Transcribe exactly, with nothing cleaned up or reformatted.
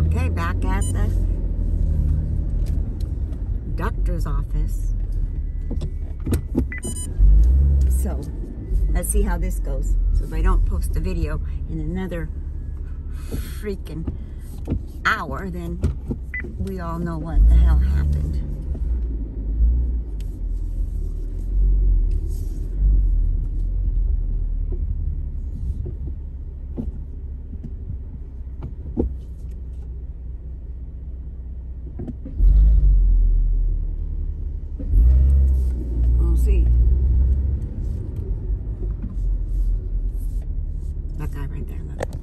Okay, back at the doctor's office. So, let's see how this goes. So if I don't post a video in another freaking hour, then we all know what the hell happened. We'll see. That guy right there, look.